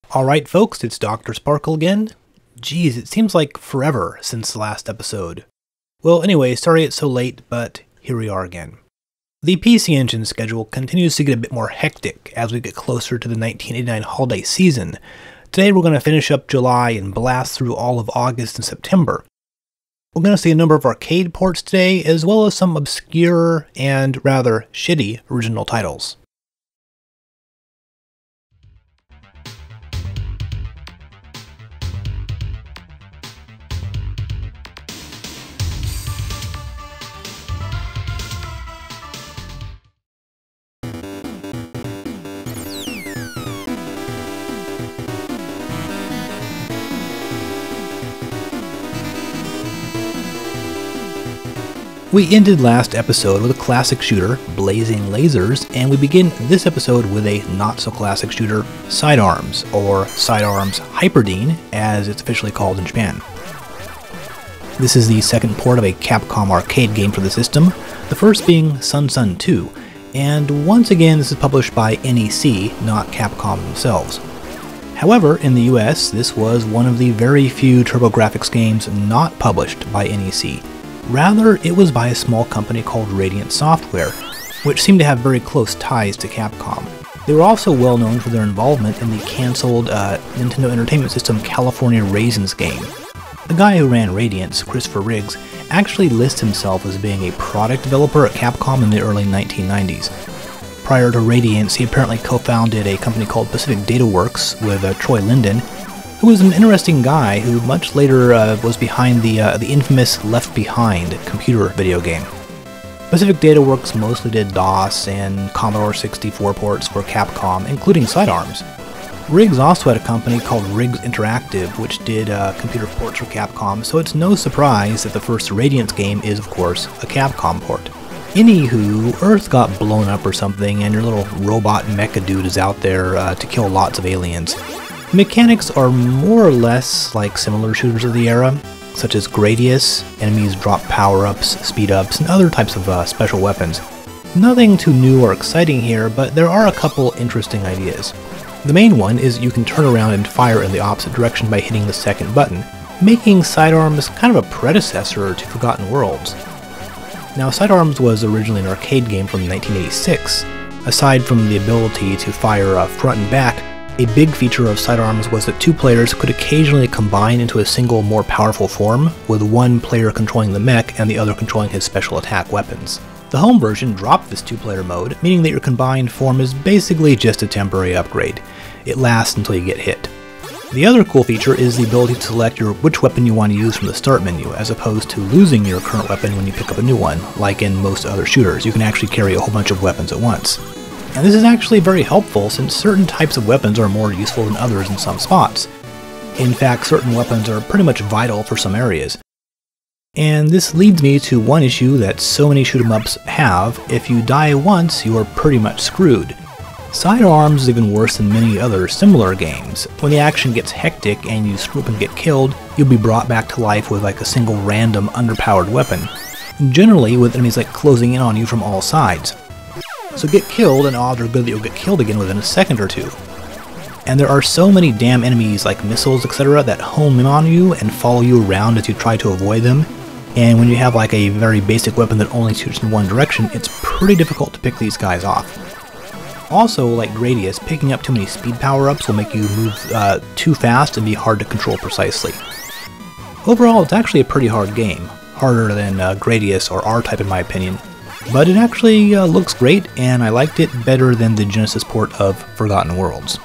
Alright folks, it's Dr. Sparkle again. Geez, it seems like forever since the last episode. Well anyway, sorry it's so late, but here we are again. The PC Engine schedule continues to get a bit more hectic as we get closer to the 1989 holiday season. Today we're going to finish up July and blast through all of August and September. We're going to see a number of arcade ports today, as well as some obscure and rather shitty original titles. We ended last episode with a classic shooter, Blazing Lasers, and we begin this episode with a not-so-classic shooter, Sidearms, or Sidearms Hyperdine, as it's officially called in Japan. This is the second port of a Capcom arcade game for the system, the first being Sun Sun 2, and once again this is published by NEC, not Capcom themselves. However, in the US, this was one of the very few TurboGrafx games not published by NEC. Rather, it was by a small company called Radiant Software, which seemed to have very close ties to Capcom. They were also well known for their involvement in the cancelled Nintendo Entertainment System California Raisins game. The guy who ran Radiant, Christopher Riggs, actually lists himself as being a product developer at Capcom in the early 1990s. Prior to Radiance, he apparently co-founded a company called Pacific Data Works with Troy Linden, who was an interesting guy who much later was behind the infamous Left Behind computer video game. Pacific Data Works mostly did DOS and Commodore 64 ports for Capcom, including Sidearms. Riggs also had a company called Riggs Interactive, which did computer ports for Capcom, so it's no surprise that the first Radiance game is, of course, a Capcom port. Anywho, Earth got blown up or something, and your little robot mecha dude is out there to kill lots of aliens. Mechanics are more or less like similar shooters of the era, such as Gradius, enemies drop power-ups, speed-ups, and other types of special weapons. Nothing too new or exciting here, but there are a couple interesting ideas. The main one is you can turn around and fire in the opposite direction by hitting the second button, making Sidearms kind of a predecessor to Forgotten Worlds. Now, Sidearms was originally an arcade game from 1986. Aside from the ability to fire front and back, a big feature of Sidearms was that two players could occasionally combine into a single, more powerful form, with one player controlling the mech and the other controlling his special attack weapons. The home version dropped this two-player mode, meaning that your combined form is basically just a temporary upgrade. It lasts until you get hit. The other cool feature is the ability to select which weapon you want to use from the start menu, as opposed to losing your current weapon when you pick up a new one. Like in most other shooters, you can actually carry a whole bunch of weapons at once. And this is actually very helpful since certain types of weapons are more useful than others in some spots. In fact, certain weapons are pretty much vital for some areas. And this leads me to one issue that so many shoot-'em-ups have: if you die once, you are pretty much screwed. Sidearms is even worse than many other similar games. When the action gets hectic and you screw up and get killed, you'll be brought back to life with like a single random underpowered weapon. Generally with enemies like closing in on you from all sides. So get killed, and odds are good that you'll get killed again within a second or two. And there are so many damn enemies like missiles, etc. that home in on you and follow you around as you try to avoid them. And when you have like a very basic weapon that only shoots in one direction, it's pretty difficult to pick these guys off. Also, like Gradius, picking up too many speed power-ups will make you move too fast and be hard to control precisely. Overall, it's actually a pretty hard game. Harder than Gradius or R-Type in my opinion. But it actually looks great, and I liked it better than the Genesis port of Forgotten Worlds.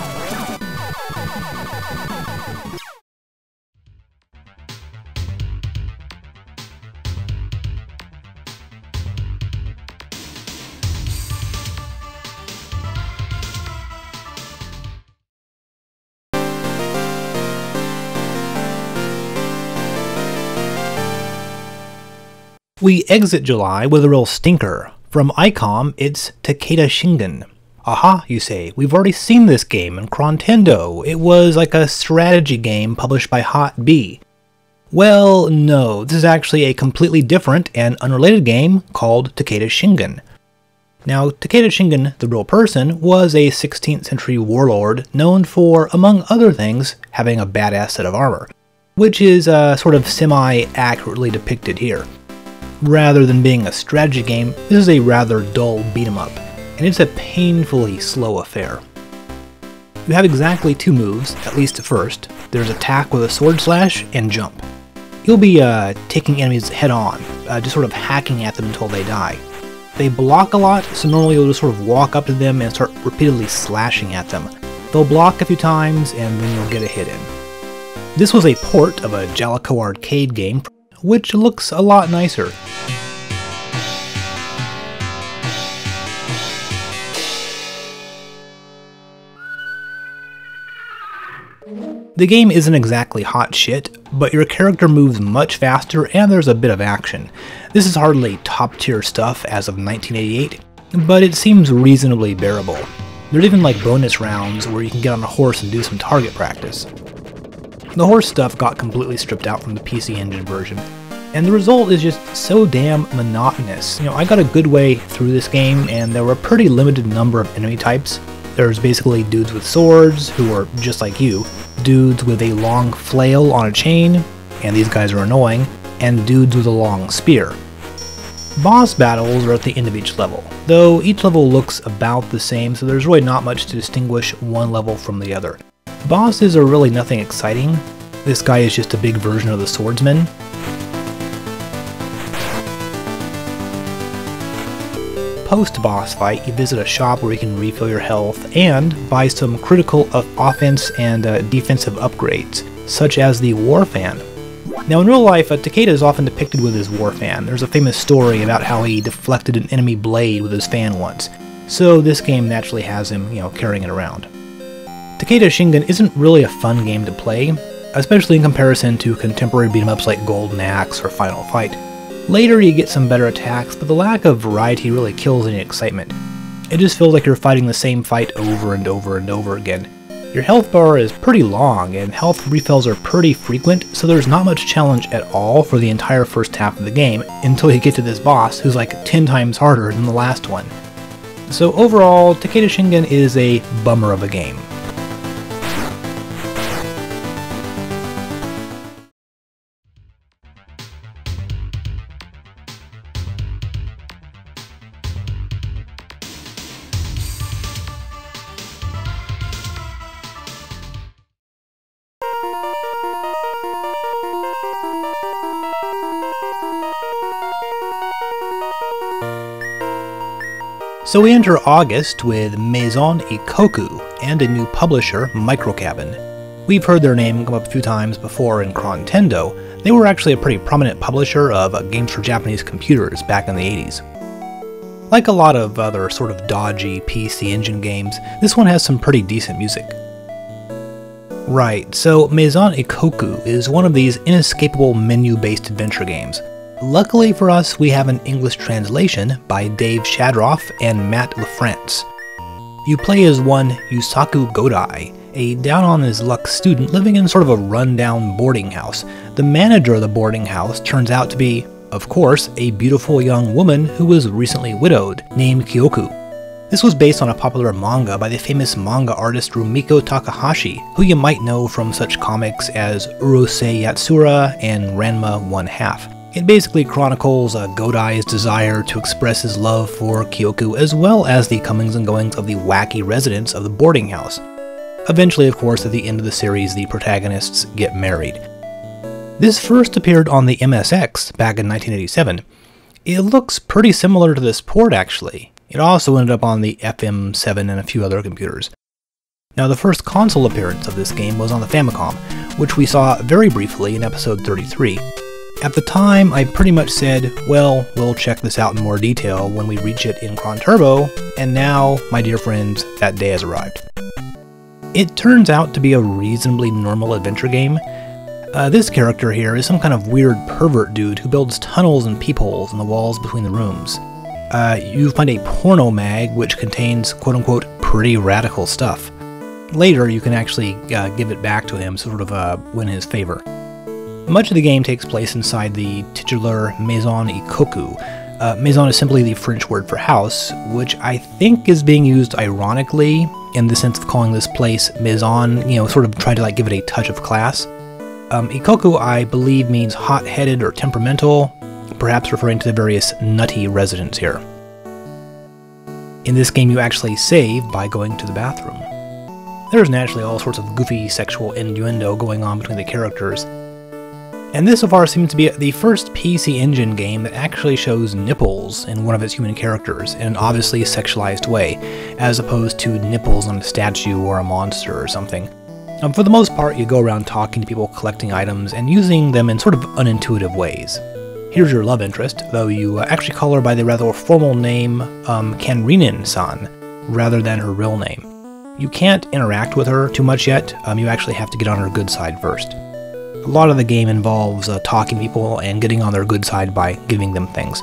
We exit July with a real stinker. From ICOM, it's Takeda Shingen. Aha, you say, we've already seen this game in Crontendo. It was like a strategy game published by Hot B. Well, no, this is actually a completely different and unrelated game called Takeda Shingen. Now, Takeda Shingen, the real person, was a 16th century warlord known for, among other things, having a badass set of armor, which is sort of semi-accurately depicted here. Rather than being a strategy game, this is a rather dull beat-em-up, and it's a painfully slow affair. You have exactly two moves, at least at first. There's attack with a sword slash and jump. You'll be taking enemies head on, just sort of hacking at them until they die. They block a lot, so normally you'll just sort of walk up to them and start repeatedly slashing at them. They'll block a few times and then you'll get a hit in. This was a port of a Jaleco arcade game, which looks a lot nicer. The game isn't exactly hot shit, but your character moves much faster and there's a bit of action. This is hardly top tier stuff as of 1988, but it seems reasonably bearable. There's even like bonus rounds where you can get on a horse and do some target practice. The horse stuff got completely stripped out from the PC Engine version, and the result is just so damn monotonous. I got a good way through this game and there were a pretty limited number of enemy types. There's basically dudes with swords, who are just like you, dudes with a long flail on a chain, and these guys are annoying, and dudes with a long spear. Boss battles are at the end of each level, though each level looks about the same, so there's really not much to distinguish one level from the other. Bosses are really nothing exciting. This guy is just a big version of the swordsman. Post-boss fight, you visit a shop where you can refill your health and buy some critical offense and defensive upgrades, such as the War Fan. Now in real life, Takeda is often depicted with his War Fan. There's a famous story about how he deflected an enemy blade with his fan once, so this game naturally has him, carrying it around. Takeda Shingen isn't really a fun game to play, especially in comparison to contemporary beat-em-ups like Golden Axe or Final Fight. Later you get some better attacks, but the lack of variety really kills any excitement. It just feels like you're fighting the same fight over and over and over again. Your health bar is pretty long, and health refills are pretty frequent, so there's not much challenge at all for the entire first half of the game, until you get to this boss who's like 10 times harder than the last one. So overall, Takeda Shingen is a bummer of a game. So we enter August with Maison Ikkoku and a new publisher, Microcabin. We've heard their name come up a few times before in Crontendo. They were actually a pretty prominent publisher of games for Japanese computers back in the 80s. Like a lot of other sort of dodgy PC Engine games, this one has some pretty decent music. Right, so Maison Ikkoku is one of these inescapable menu-based adventure games. Luckily for us, we have an English translation by Dave Shadroff and Matt LaFrance. You play as one Yusaku Godai, a down-on-his-luck student living in sort of a run-down boarding house. The manager of the boarding house turns out to be, of course, a beautiful young woman who was recently widowed, named Kyoku. This was based on a popular manga by the famous manga artist Rumiko Takahashi, who you might know from such comics as Urusei Yatsura and Ranma 1/2. It basically chronicles Godai's desire to express his love for Kyoku, as well as the comings and goings of the wacky residents of the boarding house. Eventually, of course, at the end of the series, the protagonists get married. This first appeared on the MSX back in 1987. It looks pretty similar to this port, actually. It also ended up on the FM7 and a few other computers. Now, the first console appearance of this game was on the Famicom, which we saw very briefly in episode 33. At the time, I pretty much said, well, we'll check this out in more detail when we reach it in Cron Turbo, and now, my dear friends, that day has arrived. It turns out to be a reasonably normal adventure game. This character here is some kind of weird pervert dude who builds tunnels and peepholes in the walls between the rooms. You find a porno mag which contains quote-unquote pretty radical stuff. Later, you can actually give it back to him, sort of win his favor. Much of the game takes place inside the titular Maison Ikkoku, Maison is simply the French word for house, which I think is being used ironically in the sense of calling this place Maison, sort of trying to give it a touch of class. Ikoku, I believe, means hot-headed or temperamental, perhaps referring to the various nutty residents here. In this game, you actually save by going to the bathroom. There's naturally all sorts of goofy sexual innuendo going on between the characters. And this so far seems to be the first PC Engine game that actually shows nipples in one of its human characters in an obviously sexualized way, as opposed to nipples on a statue or a monster or something. For the most part, you go around talking to people, collecting items, and using them in sort of unintuitive ways. Here's your love interest, though you actually call her by the rather formal name Kanrinin-san, rather than her real name. You can't interact with her too much yet, you actually have to get on her good side first. A lot of the game involves talking to people and getting on their good side by giving them things.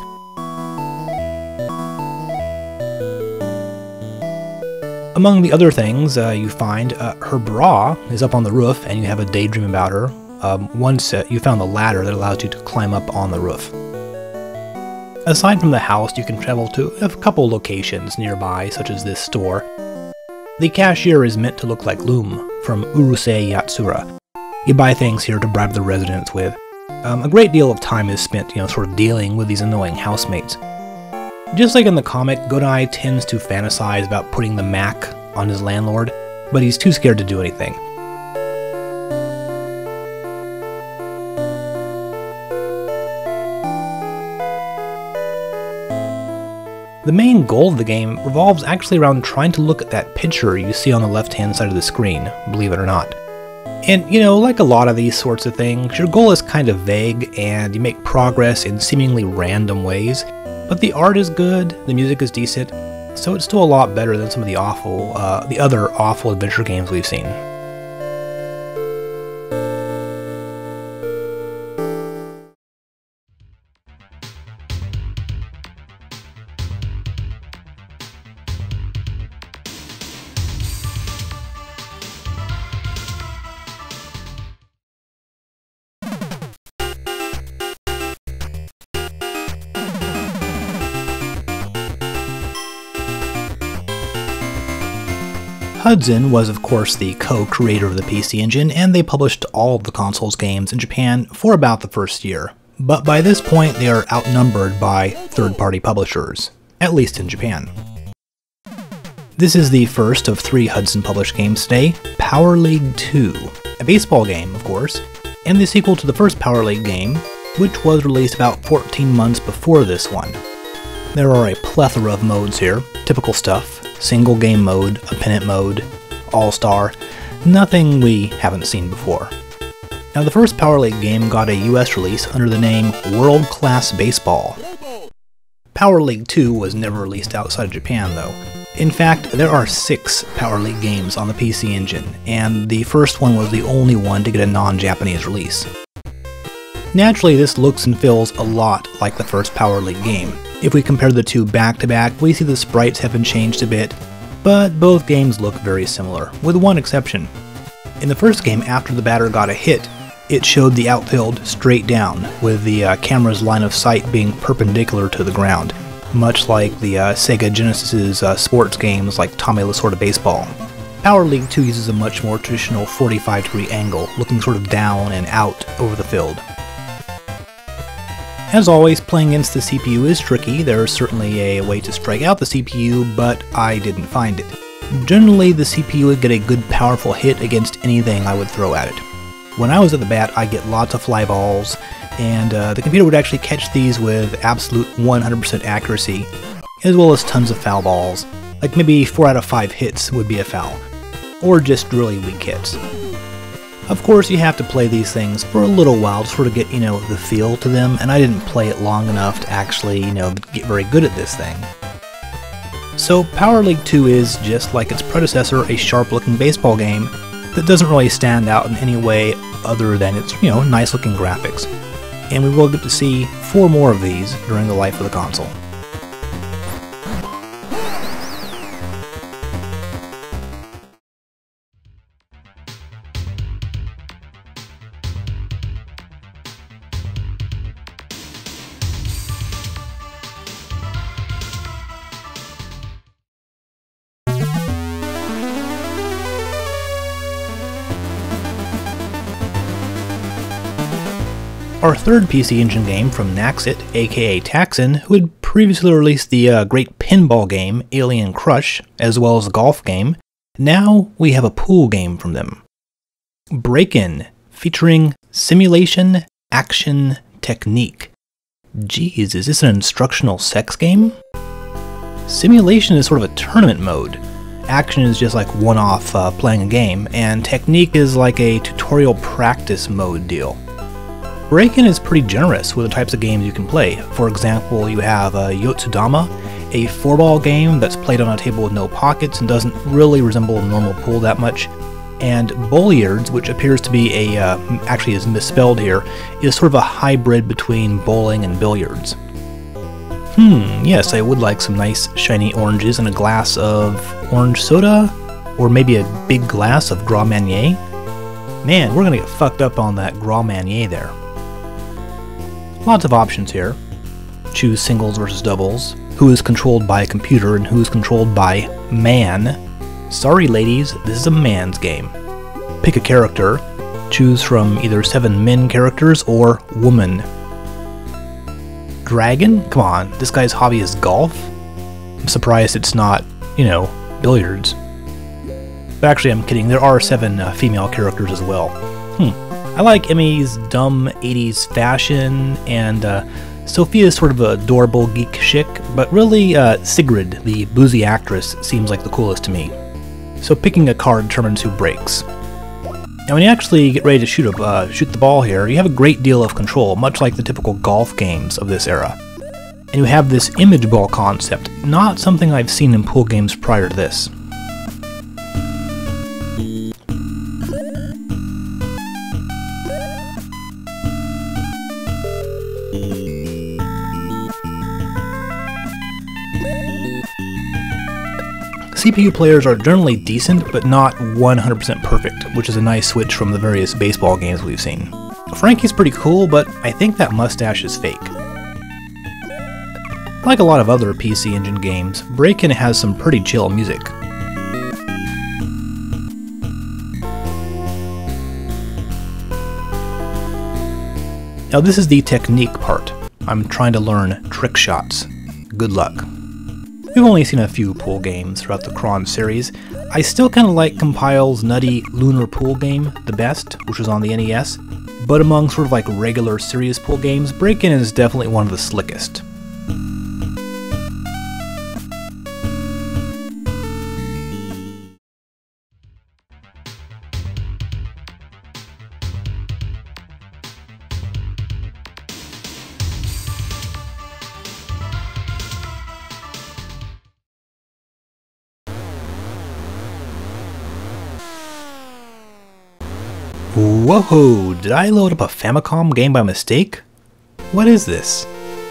Among the other things you find, her bra is up on the roof and you have a daydream about her. Once you found the ladder that allows you to climb up on the roof. Aside from the house, you can travel to a couple locations nearby, such as this store. The cashier is meant to look like Loom from Urusei Yatsura. You buy things here to bribe the residents with. A great deal of time is spent, sort of dealing with these annoying housemates. Just like in the comic, Godai tends to fantasize about putting the Mac on his landlord, but he's too scared to do anything. The main goal of the game revolves actually around trying to look at that picture you see on the left-hand side of the screen, believe it or not. And, like a lot of these sorts of things, your goal is kind of vague, and you make progress in seemingly random ways, but the art is good, the music is decent, so it's still a lot better than some of the other awful adventure games we've seen. Hudson was of course the co-creator of the PC Engine, and they published all of the console's games in Japan for about the first year. But by this point they are outnumbered by third-party publishers, at least in Japan. This is the first of 3 Hudson published games today, Power League 2, a baseball game of course, and the sequel to the first Power League game, which was released about 14 months before this one. There are a plethora of modes here, typical stuff. Single game mode, a pennant mode, all-star, nothing we haven't seen before. Now the first Power League game got a US release under the name World Class Baseball. Power League 2 was never released outside of Japan though. In fact, there are 6 Power League games on the PC Engine, and the first one was the only one to get a non-Japanese release. Naturally, this looks and feels a lot like the first Power League game. If we compare the two back to back, we see the sprites have been changed a bit, but both games look very similar, with one exception. In the first game, after the batter got a hit, it showed the outfield straight down, with the camera's line of sight being perpendicular to the ground, much like the Sega Genesis's sports games like Tommy Lasorda Baseball. Power League 2 uses a much more traditional 45-degree angle, looking sort of down and out over the field. As always, playing against the CPU is tricky. There is certainly a way to strike out the CPU, but I didn't find it. Generally, the CPU would get a good powerful hit against anything I would throw at it. When I was at the bat, I'd get lots of fly balls, and the computer would actually catch these with absolute 100% accuracy, as well as tons of foul balls. Like maybe 4 out of 5 hits would be a foul, or just really weak hits. Of course, you have to play these things for a little while to sort of get, the feel to them, and I didn't play it long enough to actually, get very good at this thing. So, Power League 2 is, just like its predecessor, a sharp-looking baseball game that doesn't really stand out in any way other than its, nice-looking graphics. And we will get to see 4 more of these during the life of the console. Our third PC Engine game from Naxxit, aka Taxon, who had previously released the great pinball game Alien Crush, as well as a golf game, now we have a pool game from them. Break-In, featuring simulation, action, technique. Geez, is this an instructional sex game? Simulation is sort of a tournament mode. Action is just like one-off playing a game, and technique is like a tutorial practice mode deal. Break-In is pretty generous with the types of games you can play. For example, you have Yotsudama, a 4-ball game that's played on a table with no pockets and doesn't really resemble a normal pool that much, and Billiards, which appears to be actually is misspelled here, is sort of a hybrid between bowling and billiards. Yes, I would like some nice shiny oranges and a glass of orange soda, or maybe a big glass of Gras Marnier. Man, we're gonna get fucked up on that Gras Marnier there. Lots of options here. Choose singles versus doubles, who is controlled by a computer and who is controlled by man. Sorry ladies, this is a man's game. Pick a character, choose from either 7 men characters or woman. Dragon? Come on, this guy's hobby is golf? I'm surprised it's not, billiards. But actually, I'm kidding, there are 7 female characters as well. I like Emmy's dumb 80s fashion, and Sophia's sort of adorable geek chic, but really Sigrid, the boozy actress, seems like the coolest to me. So picking a card determines who breaks. Now when you actually get ready to shoot the ball here, you have a great deal of control, much like the typical golf games of this era. And you have this image ball concept, not something I've seen in pool games prior to this. CPU players are generally decent, but not 100% perfect, which is a nice switch from the various baseball games we've seen. Frankie's pretty cool, but I think that mustache is fake. Like a lot of other PC Engine games, Break-In has some pretty chill music. Now this is the technique part. I'm trying to learn trick shots. Good luck. We've only seen a few pool games throughout the Cron series. I still kind of like Compile's nutty Lunar Pool game the best, which was on the NES, but among sort of like regular serious pool games, Break-In is definitely one of the slickest. Whoa, did I load up a Famicom game by mistake? What is this?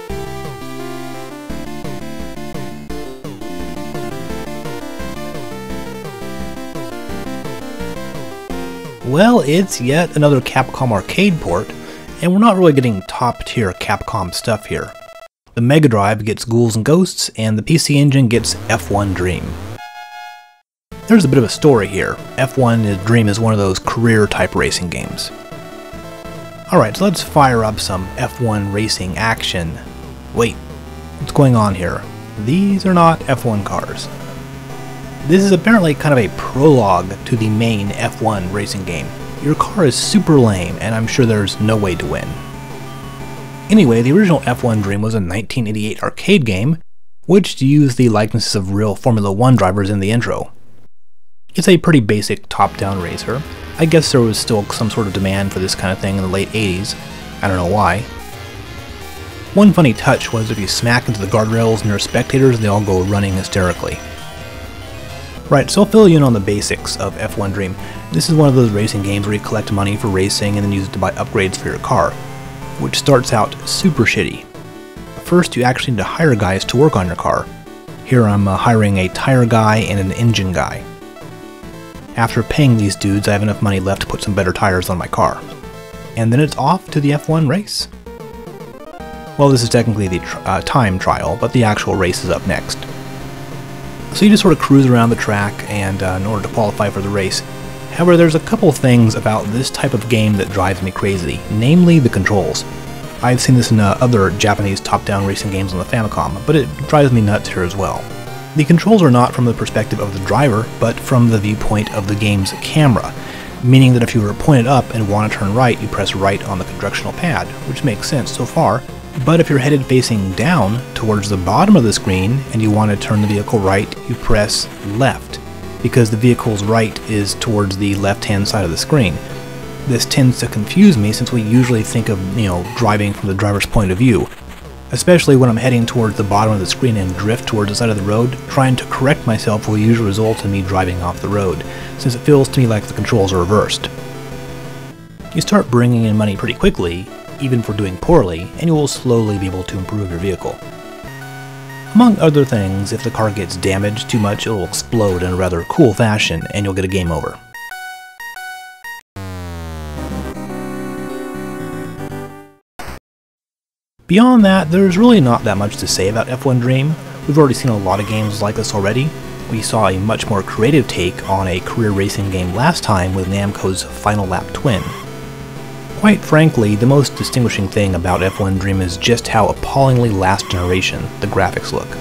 Well, it's yet another Capcom arcade port, and we're not really getting top-tier Capcom stuff here. The Mega Drive gets Ghouls and Ghosts, and the PC Engine gets F1 Dream. There's a bit of a story here. F1 Dream is one of those career-type racing games. Alright, so let's fire up some F1 racing action. Wait, what's going on here? These are not F1 cars. This is apparently kind of a prologue to the main F1 racing game. Your car is super lame, and I'm sure there's no way to win. Anyway, the original F1 Dream was a 1988 arcade game, which used the likenesses of real Formula 1 drivers in the intro. It's a pretty basic top-down racer. I guess there was still some sort of demand for this kind of thing in the late 80s. I don't know why. One funny touch was if you smack into the guardrails near spectators, they all go running hysterically. Right, so I'll fill you in on the basics of F1 Dream. This is one of those racing games where you collect money for racing and then use it to buy upgrades for your car, which starts out super shitty. First, you actually need to hire guys to work on your car. Here I'm hiring a tire guy and an engine guy. After paying these dudes, I have enough money left to put some better tires on my car. And then it's off to the F1 race. Well, this is technically the time trial, but the actual race is up next. So you just sort of cruise around the track and in order to qualify for the race. However, there's a couple things about this type of game that drives me crazy, namely the controls. I've seen this in other Japanese top-down racing games on the Famicom, but it drives me nuts here as well. The controls are not from the perspective of the driver, but from the viewpoint of the game's camera, meaning that if you were pointed up and want to turn right, you press right on the directional pad, which makes sense so far. But if you're headed facing down towards the bottom of the screen and you want to turn the vehicle right, you press left, because the vehicle's right is towards the left-hand side of the screen. This tends to confuse me since we usually think of, driving from the driver's point of view. Especially when I'm heading towards the bottom of the screen and drift towards the side of the road, trying to correct myself will usually result in me driving off the road, since it feels to me like the controls are reversed. You start bringing in money pretty quickly, even for doing poorly, and you will slowly be able to improve your vehicle. Among other things, if the car gets damaged too much, it will explode in a rather cool fashion, and you'll get a game over. Beyond that, there's really not that much to say about F1 Dream. We've already seen a lot of games like this already. We saw a much more creative take on a career racing game last time with Namco's Final Lap Twin. Quite frankly, the most distinguishing thing about F1 Dream is just how appallingly last generation the graphics look.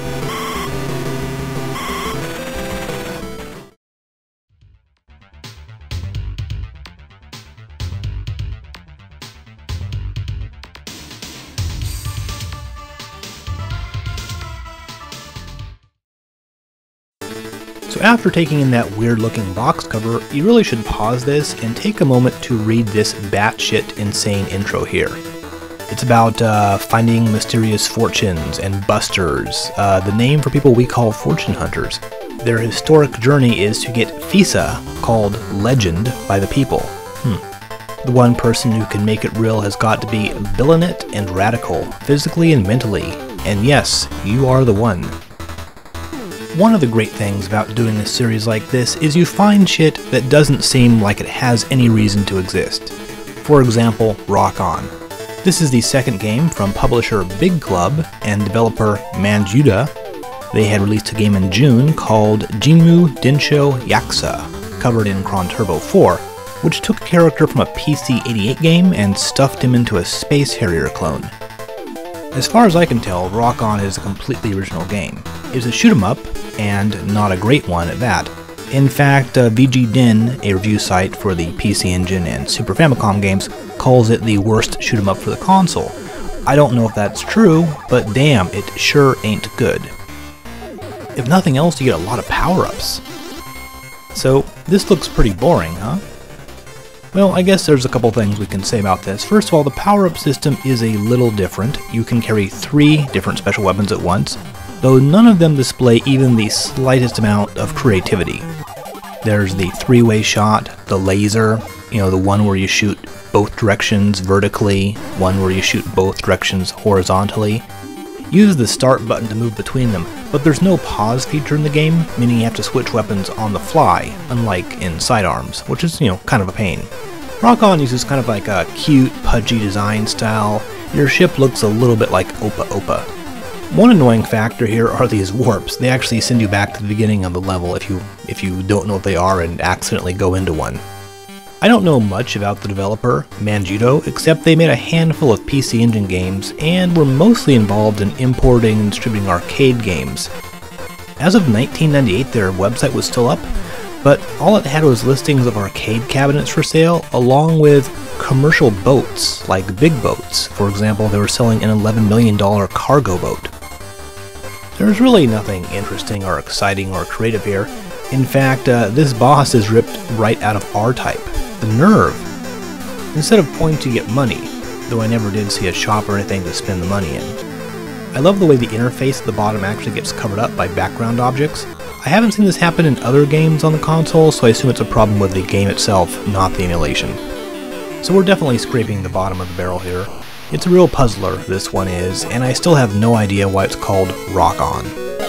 So after taking in that weird looking box cover, you really should pause this and take a moment to read this batshit insane intro here. It's about finding mysterious fortunes and busters, the name for people we call fortune hunters. Their historic journey is to get FISA, called Legend, by the people. The one person who can make it real has got to be villainate and radical, physically and mentally, and yes, you are the one. One of the great things about doing a series like this is you find shit that doesn't seem like it has any reason to exist. For example, Rock On. This is the second game from publisher Big Club and developer Manjuda. They had released a game in June called Jinmu Densho Yakuza, covered in Cron Turbo 4, which took a character from a PC-88 game and stuffed him into a Space Harrier clone. As far as I can tell, Rock On is a completely original game. It's a shoot-'em-up, and not a great one at that. In fact, VG Den, a review site for the PC Engine and Super Famicom games, calls it the worst shoot-'em-up for the console. I don't know if that's true, but damn, it sure ain't good. If nothing else, you get a lot of power-ups. So, this looks pretty boring, huh? Well, I guess there's a couple things we can say about this. First of all, the power-up system is a little different. You can carry 3 different special weapons at once, though none of them display even the slightest amount of creativity. There's the 3-way shot, the laser, the one where you shoot both directions vertically, one where you shoot both directions horizontally. Use the start button to move between them, but there's no pause feature in the game, meaning you have to switch weapons on the fly, unlike in Sidearms, which is, kind of a pain. Rock On uses kind of like a cute, pudgy design style. Your ship looks a little bit like Opa Opa. One annoying factor here are these warps. They actually send you back to the beginning of the level if you don't know what they are and accidentally go into one. I don't know much about the developer, Manjudo, except they made a handful of PC Engine games and were mostly involved in importing and distributing arcade games. As of 1998, their website was still up, but all it had was listings of arcade cabinets for sale, along with commercial boats, like big boats. For example, they were selling an $11 million cargo boat. There's really nothing interesting or exciting or creative here. In fact, this boss is ripped right out of R-Type. The nerve! Instead of pointing to get money, though I never did see a shop or anything to spend the money in. I love the way the interface at the bottom actually gets covered up by background objects. I haven't seen this happen in other games on the console, so I assume it's a problem with the game itself, not the emulation. So we're definitely scraping the bottom of the barrel here. It's a real puzzler, this one is, and I still have no idea why it's called Rock On.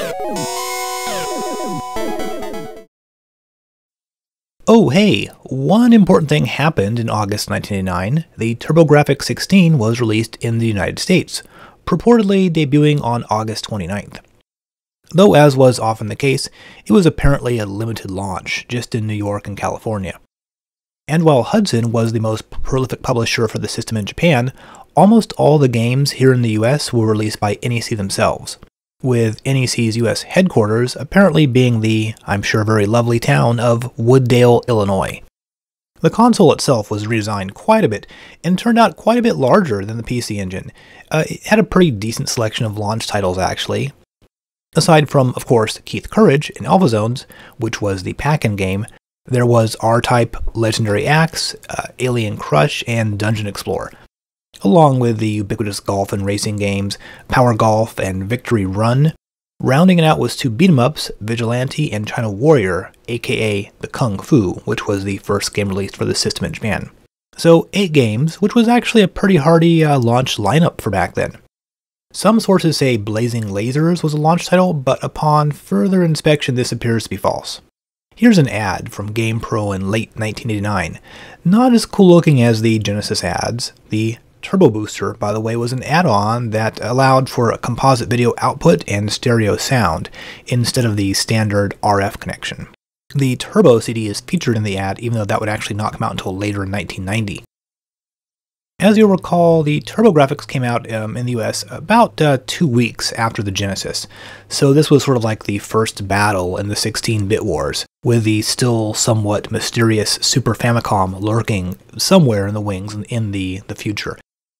Oh hey, one important thing happened in August 1989. The TurboGrafx 16 was released in the United States, purportedly debuting on August 29th. Though as was often the case, it was apparently a limited launch, just in New York and California. And while Hudson was the most prolific publisher for the system in Japan, almost all the games here in the US were released by NEC themselves, with NEC's US headquarters apparently being the, I'm sure very lovely town of Wooddale, Illinois. The console itself was redesigned quite a bit, and turned out quite a bit larger than the PC Engine. It had a pretty decent selection of launch titles actually. Aside from, of course, Keith Courage in Alpha Zones, which was the pack-in game, there was R-Type, Legendary Axe, Alien Crush, and Dungeon Explorer, along with the ubiquitous golf and racing games Power Golf and Victory Run. Rounding it out was 2 beat-em-ups, Vigilante and China Warrior, aka the Kung Fu, which was the first game released for the system in Japan. So 8 games, which was actually a pretty hearty launch lineup for back then. Some sources say Blazing Lasers was a launch title, but upon further inspection this appears to be false. Here's an ad from GamePro in late 1989. Not as cool looking as the Genesis ads. The Turbo Booster, by the way, was an add-on that allowed for a composite video output and stereo sound, instead of the standard RF connection. The Turbo CD is featured in the ad, even though that would actually not come out until later in 1990. As you'll recall, the TurboGrafx came out in the US about 2 weeks after the Genesis, so this was sort of like the first battle in the 16-bit wars, with the still somewhat mysterious Super Famicom lurking somewhere in the wings in the future.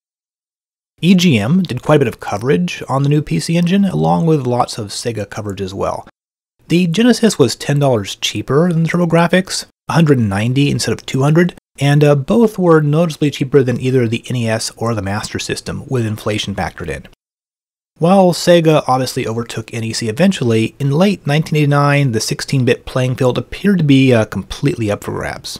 EGM did quite a bit of coverage on the new PC Engine, along with lots of Sega coverage as well. The Genesis was $10 cheaper than the TurboGrafx, $190 instead of $200, and both were noticeably cheaper than either the NES or the Master System, with inflation factored in. While Sega obviously overtook NEC eventually, in late 1989 the 16-bit playing field appeared to be completely up for grabs.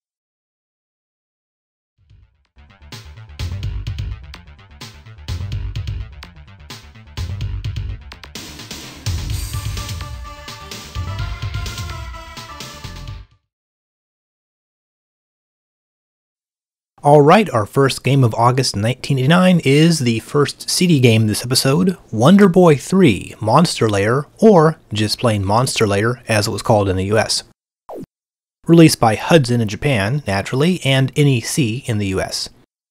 Alright, our first game of August 1989 is the first CD game this episode, Wonder Boy 3 Monster Lair, or just plain Monster Lair as it was called in the US. Released by Hudson in Japan, naturally, and NEC in the US.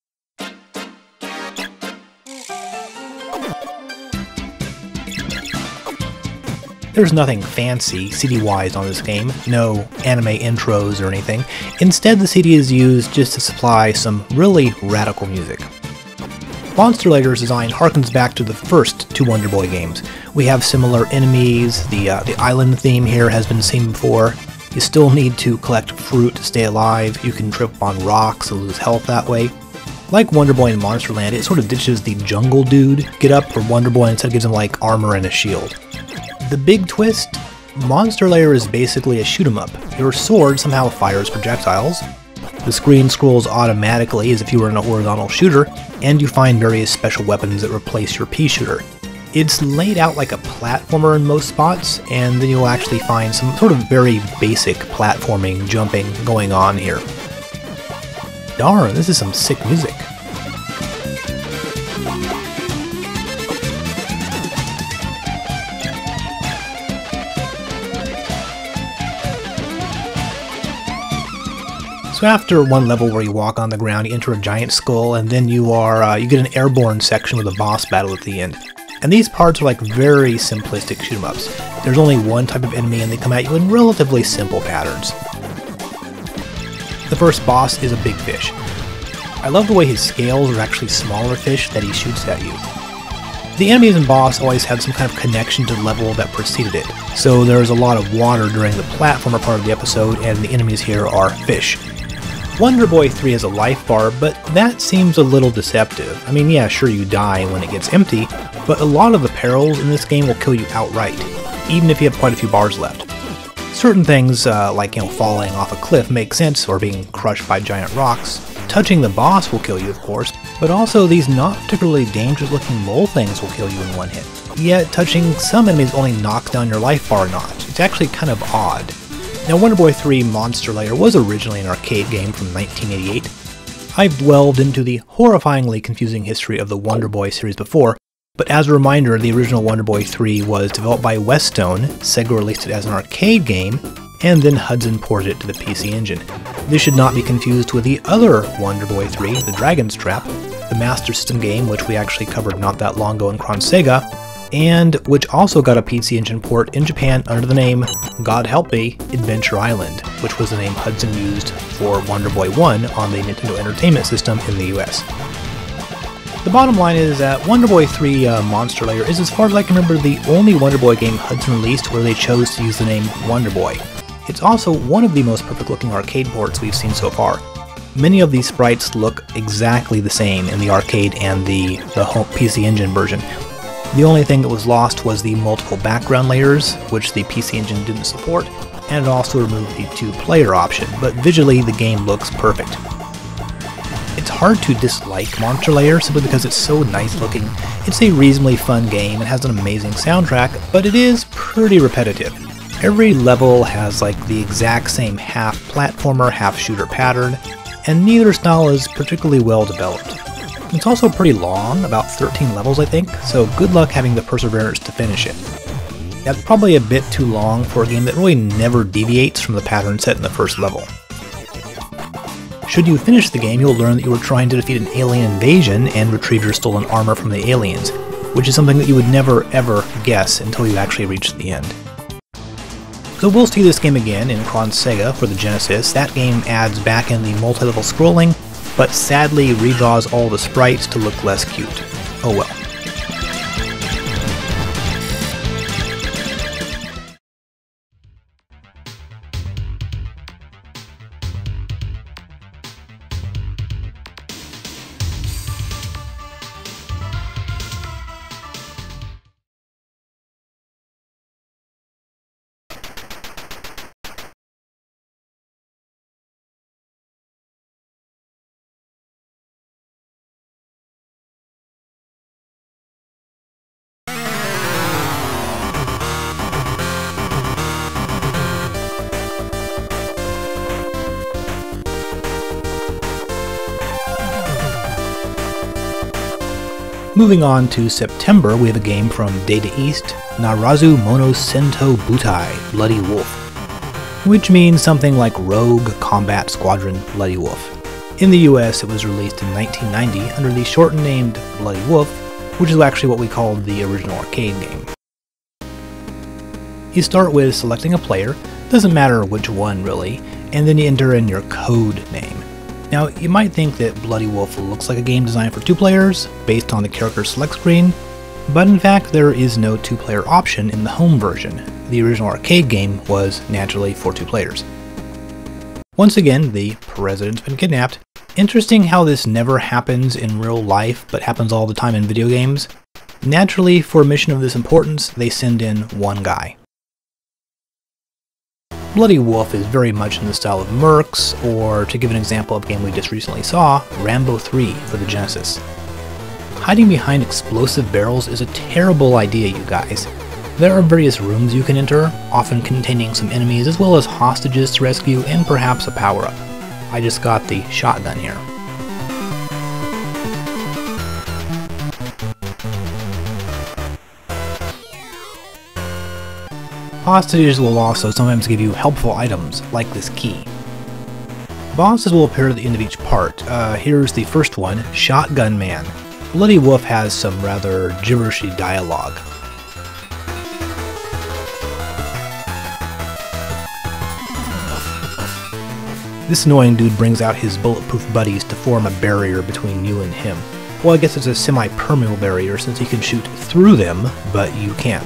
There's nothing fancy CD-wise on this game, no anime intros or anything. Instead, the CD is used just to supply some really radical music. Monster Lair's design harkens back to the first 2 Wonder Boy games. We have similar enemies, the island theme here has been seen before. You still need to collect fruit to stay alive, you can trip on rocks and lose health that way. Like Wonder Boy in Monsterland, it sort of ditches the jungle dude get-up for Wonder Boy and instead gives him like armor and a shield. The big twist? Monster Lair is basically a shoot-'em-up. Your sword somehow fires projectiles, the screen scrolls automatically as if you were in a horizontal shooter, and you find various special weapons that replace your pea shooter. It's laid out like a platformer in most spots, and then you'll actually find some sort of very basic platforming, jumping going on here. Darn, this is some sick music. So after one level where you walk on the ground, you enter a giant skull, and then you get an airborne section with a boss battle at the end. And these parts are like very simplistic shoot-'em-ups. There's only one type of enemy and they come at you in relatively simple patterns. The first boss is a big fish. I love the way his scales are actually smaller fish that he shoots at you. The enemies and boss always had some kind of connection to the level that preceded it, so there's a lot of water during the platformer part of the episode, and the enemies here are fish. Wonder Boy 3 has a life bar, but that seems a little deceptive. I mean, yeah, sure you die when it gets empty, but a lot of the perils in this game will kill you outright, even if you have quite a few bars left. Certain things, like falling off a cliff make sense, or being crushed by giant rocks. Touching the boss will kill you, of course, but also these not particularly dangerous looking mole things will kill you in one hit. Yet touching some enemies only knocks down your life bar a notch. It's actually kind of odd. Now, Wonder Boy 3 Monster Lair was originally an arcade game from 1988. I've delved into the horrifyingly confusing history of the Wonder Boy series before, but as a reminder, the original Wonder Boy 3 was developed by Westone, Sega released it as an arcade game, and then Hudson ported it to the PC Engine. This should not be confused with the other Wonder Boy 3, the Dragon's Trap, the Master System game, which we actually covered not that long ago in Sega, and which also got a PC Engine port in Japan under the name, God help me, Adventure Island, which was the name Hudson used for Wonder Boy 1 on the Nintendo Entertainment System in the US. The bottom line is that Wonder Boy 3 Monster Lair is, as far as I can remember, the only Wonder Boy game Hudson released where they chose to use the name Wonder Boy. It's also one of the most perfect looking arcade ports we've seen so far. Many of these sprites look exactly the same in the arcade and the home PC Engine version. The only thing that was lost was the multiple background layers, which the PC Engine didn't support, and it also removed the 2-player option, but visually the game looks perfect. It's hard to dislike Monster Lair simply because it's so nice looking. It's a reasonably fun game and has an amazing soundtrack, but it is pretty repetitive. Every level has like the exact same half platformer, half shooter pattern, and neither style is particularly well developed. It's also pretty long, about 13 levels I think, so good luck having the perseverance to finish it. That's probably a bit too long for a game that really never deviates from the pattern set in the first level. Should you finish the game, you'll learn that you were trying to defeat an alien invasion and retrieve your stolen armor from the aliens, which is something that you would never ever guess until you actually reach the end. So we'll see this game again in Sega for the Genesis. That game adds back in the multi-level scrolling, but sadly redraws all the sprites to look less cute. Oh well. Moving on to September, we have a game from Data East, Narazu Mono Sento Butai, Bloody Wolf, which means something like Rogue Combat Squadron Bloody Wolf. In the US, it was released in 1990 under the shortened named Bloody Wolf, which is actually what we called the original arcade game. You start with selecting a player, doesn't matter which one really, and then you enter in your code name. Now, you might think that Bloody Wolf looks like a game designed for 2 players, based on the character select screen, but in fact there is no 2-player option in the home version. The original arcade game was naturally for 2 players. Once again, the president's been kidnapped. Interesting how this never happens in real life, but happens all the time in video games. Naturally, for a mission of this importance, they send in one guy. Bloody Wolf is very much in the style of Mercs, or to give an example of a game we just recently saw, Rambo 3 for the Genesis. Hiding behind explosive barrels is a terrible idea, you guys. There are various rooms you can enter, often containing some enemies as well as hostages to rescue and perhaps a power-up. I just got the shotgun here. Hostages will also sometimes give you helpful items, like this key. Bosses will appear at the end of each part. Here's the first one, Shotgun Man. Bloody Wolf has some rather gibberishy dialogue. This annoying dude brings out his bulletproof buddies to form a barrier between you and him. Well, I guess it's a semi-permeable barrier since he can shoot through them, but you can't.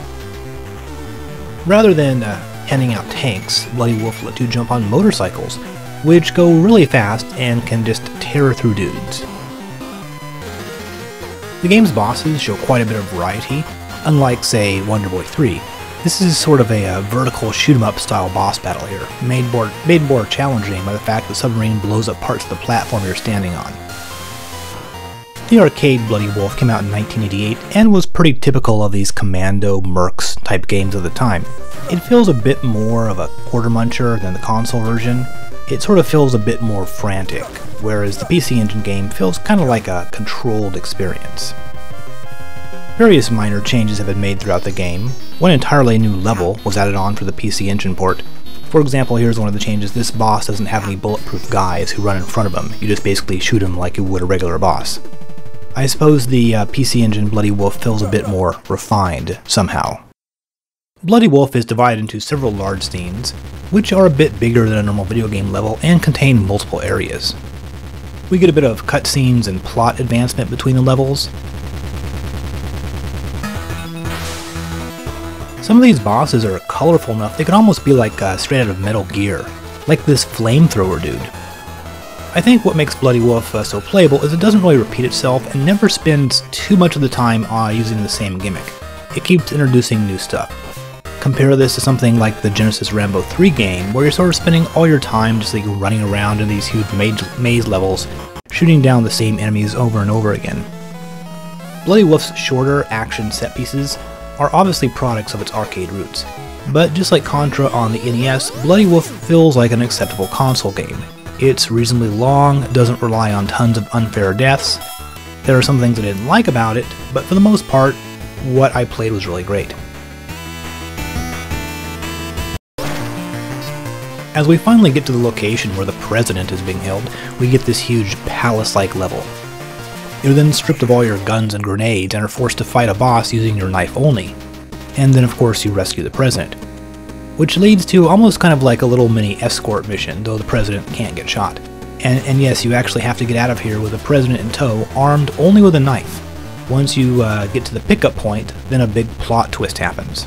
Rather than handing out tanks, Bloody Wolf will let you jump on motorcycles, which go really fast and can just tear through dudes. The game's bosses show quite a bit of variety, unlike, say, Wonder Boy 3. This is sort of a vertical shoot-'em-up style boss battle here, made more challenging by the fact the submarine blows up parts of the platform you're standing on. The arcade Bloody Wolf came out in 1988 and was pretty typical of these Commando Mercs type games of the time. It feels a bit more of a quarter muncher than the console version. It sort of feels a bit more frantic, whereas the PC Engine game feels kind of like a controlled experience. Various minor changes have been made throughout the game. One entirely new level was added on for the PC Engine port. For example, here's one of the changes. This boss doesn't have any bulletproof guys who run in front of him. You just basically shoot him like you would a regular boss. I suppose the PC Engine Bloody Wolf feels a bit more refined, somehow. Bloody Wolf is divided into several large scenes, which are a bit bigger than a normal video game level and contain multiple areas. We get a bit of cutscenes and plot advancement between the levels. Some of these bosses are colorful enough they could almost be like straight out of Metal Gear, like this flamethrower dude. I think what makes Bloody Wolf so playable is it doesn't really repeat itself and never spends too much of the time using the same gimmick. It keeps introducing new stuff. Compare this to something like the Genesis Rambo 3 game, where you're sort of spending all your time just like running around in these huge maze levels, shooting down the same enemies over and over again. Bloody Wolf's shorter action set pieces are obviously products of its arcade roots, but just like Contra on the NES, Bloody Wolf feels like an acceptable console game. It's reasonably long, doesn't rely on tons of unfair deaths. There are some things I didn't like about it, but for the most part, what I played was really great. As we finally get to the location where the president is being held, we get this huge palace-like level. You're then stripped of all your guns and grenades and are forced to fight a boss using your knife only. And then of course you rescue the president. Which leads to almost kind of like a little mini escort mission, though the president can't get shot. And yes, you actually have to get out of here with the president in tow, armed only with a knife. Once you get to the pickup point, then a big plot twist happens.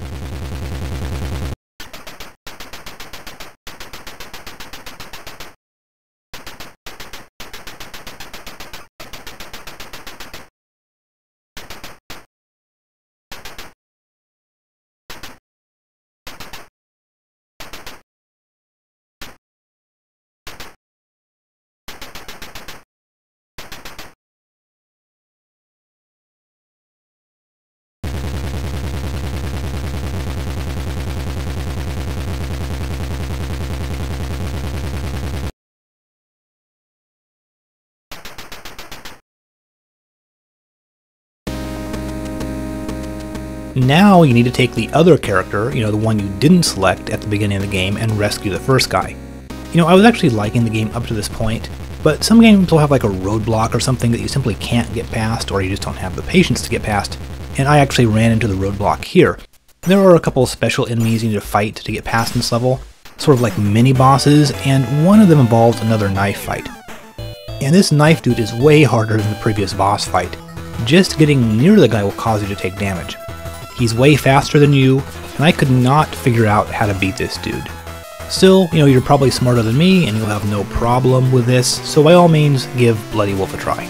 Now you need to take the other character, the one you didn't select at the beginning of the game, and rescue the first guy. I was actually liking the game up to this point, but some games will have like a roadblock or something that you simply can't get past, or you just don't have the patience to get past, and I actually ran into the roadblock here. There are a couple of special enemies you need to fight to get past this level, sort of like mini bosses, and one of them involves another knife fight. And this knife dude is way harder than the previous boss fight. Just getting near the guy will cause you to take damage. He's way faster than you, and I could not figure out how to beat this dude. Still, you're probably smarter than me, and you'll have no problem with this, so by all means, give Bloody Wolf a try.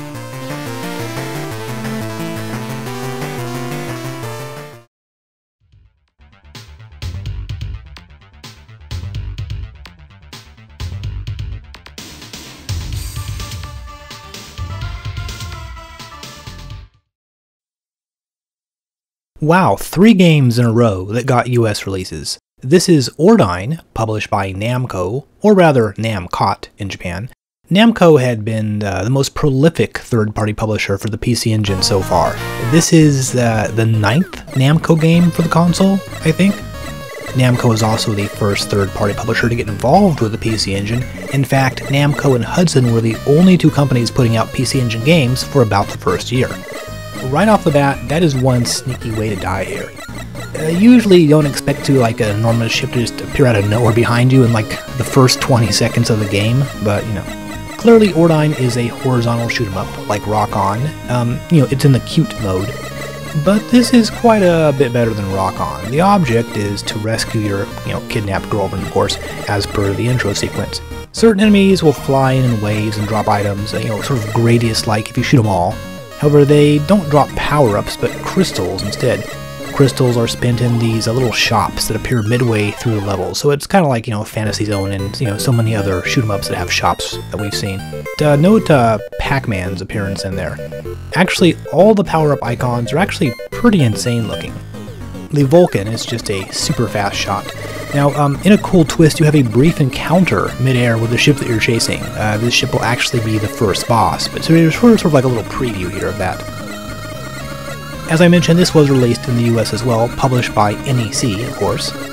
Wow, 3 games in a row that got US releases. This is Ordyne, published by Namco, or rather Namcot in Japan. Namco had been the most prolific third-party publisher for the PC Engine so far. This is the 9th Namco game for the console, I think. Namco is also the first third-party publisher to get involved with the PC Engine. In fact, Namco and Hudson were the only 2 companies putting out PC Engine games for about the first year. Right off the bat, that is one sneaky way to die here. Usually you don't expect to like an enormous ship to just appear out of nowhere behind you in like the first 20 seconds of the game, but Clearly Ordyne is a horizontal shoot 'em up, like Rock On. It's in the cute mode. But this is quite a bit better than Rock On. The object is to rescue your, kidnapped girlfriend, of course, as per the intro sequence. Certain enemies will fly in waves and drop items, sort of Gradius-like if you shoot them all. However, they don't drop power-ups, but crystals instead. Crystals are spent in these little shops that appear midway through the level, so it's kind of like, Fantasy Zone and, so many other shoot-em-ups that have shops that we've seen. Note Pac-Man's appearance in there. Actually, all the power-up icons are actually pretty insane looking. The Vulcan is just a super fast shot. Now, in a cool twist, you have a brief encounter mid-air with the ship that you're chasing. This ship will actually be the first boss, but so there's sort of like a little preview here of that. As I mentioned, this was released in the US as well, published by NEC, of course.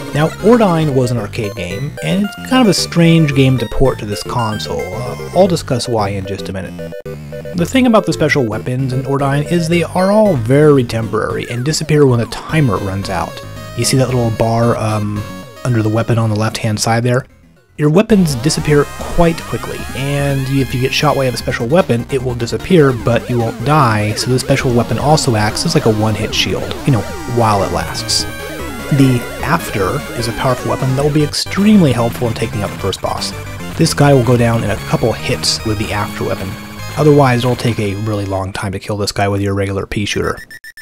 Now, Ordyne was an arcade game, and it's kind of a strange game to port to this console. I'll discuss why in just a minute. The thing about the special weapons in Ordyne is they are all very temporary and disappear when the timer runs out. You see that little bar under the weapon on the left-hand side there? Your weapons disappear quite quickly, and if you get shot while you have a special weapon, it will disappear, but you won't die, so the special weapon also acts as like a one-hit shield, while it lasts. The After is a powerful weapon that will be extremely helpful in taking out the first boss. This guy will go down in a couple hits with the After weapon. Otherwise, it'll take a really long time to kill this guy with your regular pea shooter.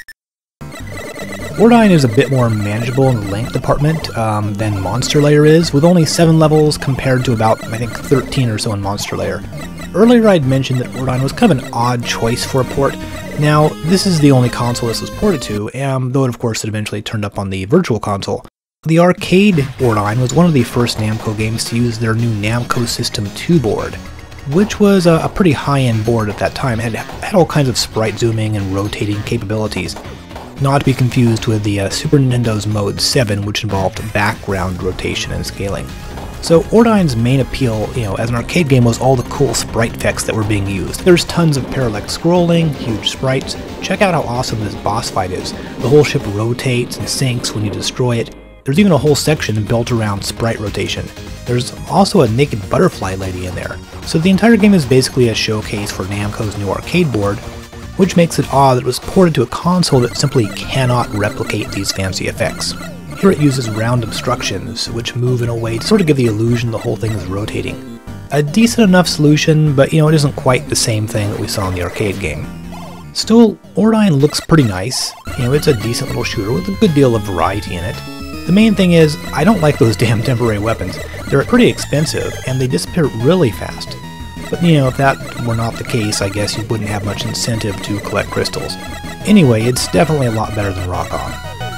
Ordyne is a bit more manageable in the length department than Monster Lair is, with only 7 levels compared to about, I think, 13 or so in Monster Lair. Earlier I'd mentioned that Ordyne was kind of an odd choice for a port. Now, this is the only console this was ported to, though of course it eventually turned up on the Virtual Console. The arcade Ordyne was one of the first Namco games to use their new Namco System 2 board, which was a pretty high-end board at that time. It had all kinds of sprite zooming and rotating capabilities. Not to be confused with the Super Nintendo's Mode 7, which involved background rotation and scaling. So Ordyne's main appeal, as an arcade game was all the cool sprite effects that were being used. There's tons of parallax scrolling, huge sprites. Check out how awesome this boss fight is. The whole ship rotates and sinks when you destroy it. There's even a whole section built around sprite rotation. There's also a naked butterfly lady in there. So the entire game is basically a showcase for Namco's new arcade board, which makes it odd that it was ported to a console that simply cannot replicate these fancy effects. Here it uses round obstructions, which move in a way to sort of give the illusion the whole thing is rotating. A decent enough solution, but it isn't quite the same thing that we saw in the arcade game. Still, Ordyne looks pretty nice. It's a decent little shooter with a good deal of variety in it. The main thing is, I don't like those damn temporary weapons. They're pretty expensive, and they disappear really fast. But if that were not the case, I guess you wouldn't have much incentive to collect crystals. Anyway, it's definitely a lot better than Rock On.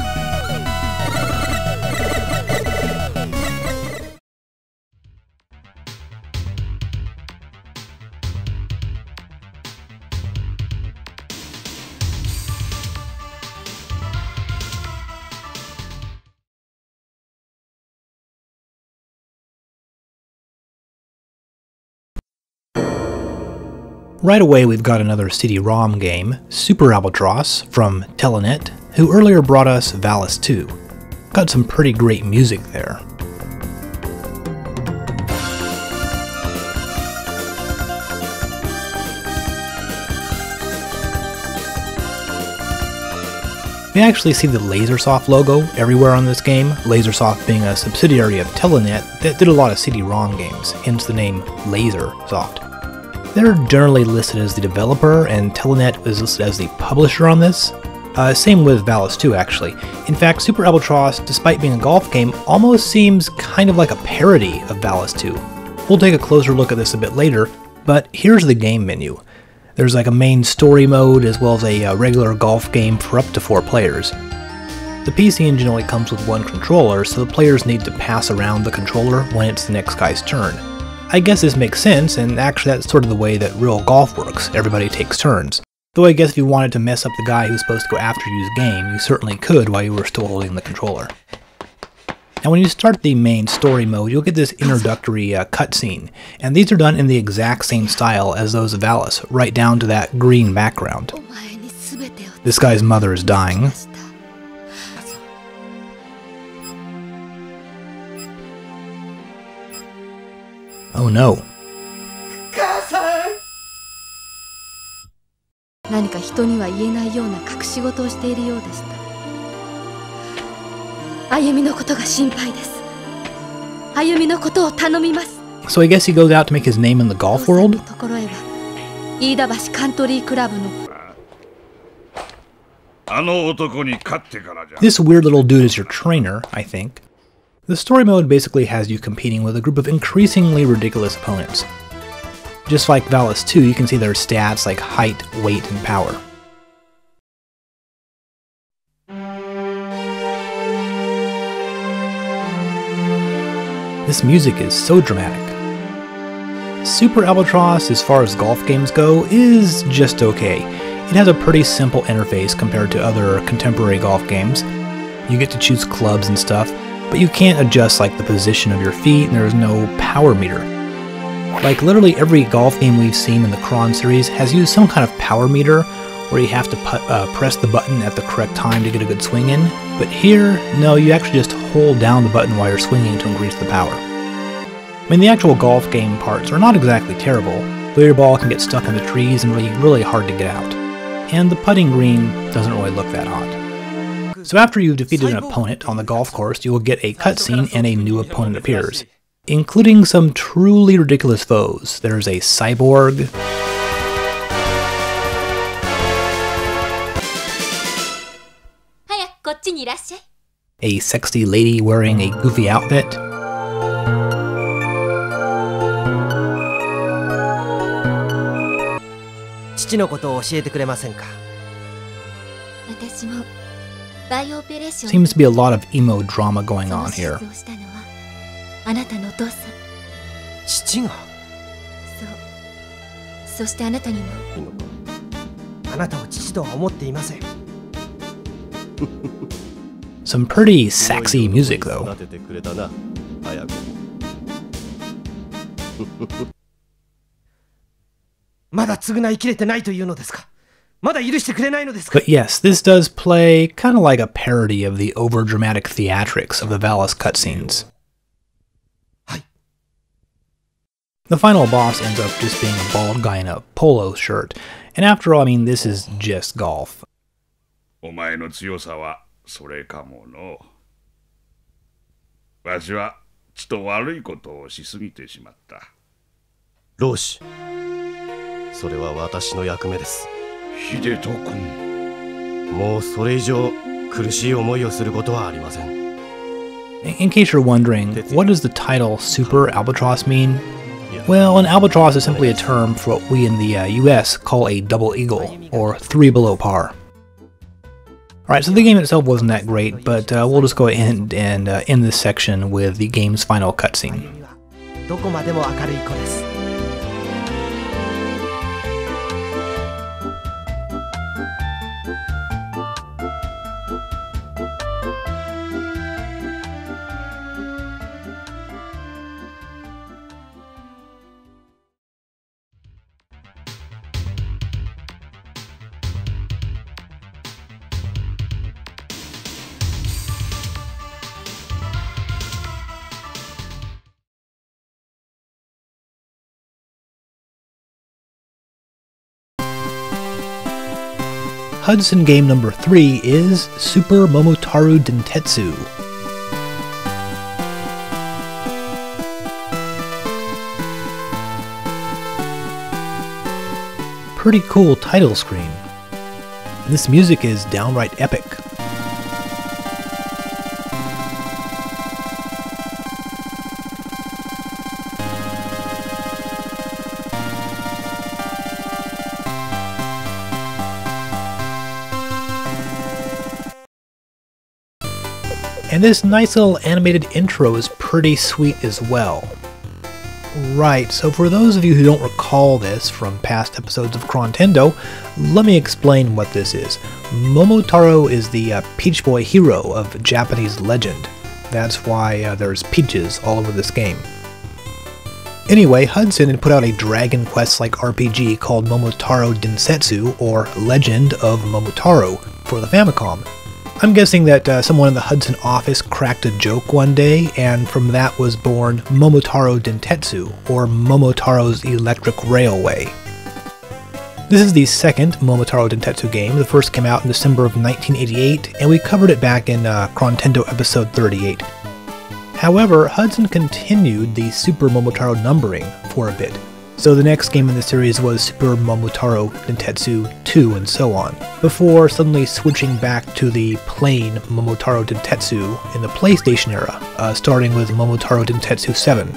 Right away we've got another CD-ROM game, Super Albatross, from Telenet, who earlier brought us Valis 2. Got some pretty great music there. We actually see the Lasersoft logo everywhere on this game, Lasersoft being a subsidiary of Telenet that did a lot of CD-ROM games, hence the name Lasersoft. They're generally listed as the developer, and Telenet is listed as the publisher on this. Same with Valis 2 actually. In fact, Super Albatross, despite being a golf game, almost seems kind of like a parody of Valis 2. We'll take a closer look at this a bit later, but here's the game menu. There's like a main story mode as well as a regular golf game for up to 4 players. The PC engine only comes with 1 controller, so the players need to pass around the controller when it's the next guy's turn. I guess this makes sense, and actually that's sort of the way that real golf works. Everybody takes turns. Though I guess if you wanted to mess up the guy who's supposed to go after you's game, you certainly could while you were still holding the controller. Now when you start the main story mode, you'll get this introductory cutscene, and these are done in the exact same style as those of Valis, right down to that green background. This guy's mother is dying. Oh no. 何か人には言えないような隠し事をしているようでした。あゆみのことが心配です。あゆみのことを頼みます。 So I guess he goes out to make his name in the golf world? ところへは飯田橋カントリークラブの This weird little dude is your trainer, I think. The story mode basically has you competing with a group of increasingly ridiculous opponents. Just like Valis 2, you can see their stats like height, weight, and power. This music is so dramatic. Super Albatross, as far as golf games go, is just okay. It has a pretty simple interface compared to other contemporary golf games. You get to choose clubs and stuff. but you can't adjust like the position of your feet, and there's no power meter. Like literally every golf game we've seen in the Kron series has used some kind of power meter where you have to press the button at the correct time to get a good swing in, but here, no, you actually just hold down the button while you're swinging to increase the power. I mean, the actual golf game parts are not exactly terrible, but your ball can get stuck in the trees and really hard to get out. And the putting green doesn't really look that hot. So after you've defeated an opponent on the golf course, you will get a cutscene and a new opponent appears, including some truly ridiculous foes. There's a cyborg, a sexy lady wearing a goofy outfit, seems to be a lot of emo drama going on here. Some pretty sexy music though. But yes, this does play kind of like a parody of the overdramatic theatrics of the Valis cutscenes. The final boss ends up just being a bald guy in a polo shirt, and after all, I mean, this is just golf. お前の強さはそれかもの。わしはちと悪いことをしすぎてしまった。 老子、それは私の役目です。 秀人君。 もうそれ以上苦しい思いをすることはありません。 In case you're wondering, what does the title Super Albatross mean? Well, an albatross is simply a term for what we in the US call a double eagle, or 3 below par. Alright, so the game itself wasn't that great, but we'll just go ahead and end this section with the game's final cutscene. Hudson game number 3 is Super Momotaro Dentetsu. Pretty cool title screen. This music is downright epic. And this nice little animated intro is pretty sweet as well. Right, so for those of you who don't recall this from past episodes of Crontendo, let me explain what this is. Momotaro is the Peach Boy hero of Japanese legend. That's why there's peaches all over this game. Anyway, Hudson had put out a Dragon Quest-like RPG called Momotaro Densetsu, or Legend of Momotaro, for the Famicom. I'm guessing that someone in the Hudson office cracked a joke one day, and from that was born Momotaro Dentetsu, or Momotaro's Electric Railway. This is the second Momotaro Dentetsu game. The first came out in December of 1988, and we covered it back in Crontendo episode 38. However, Hudson continued the Super Momotaro numbering for a bit. So the next game in the series was Super Momotaro Dentetsu 2 and so on, before suddenly switching back to the plain Momotaro Dentetsu in the PlayStation era, starting with Momotaro Dentetsu 7.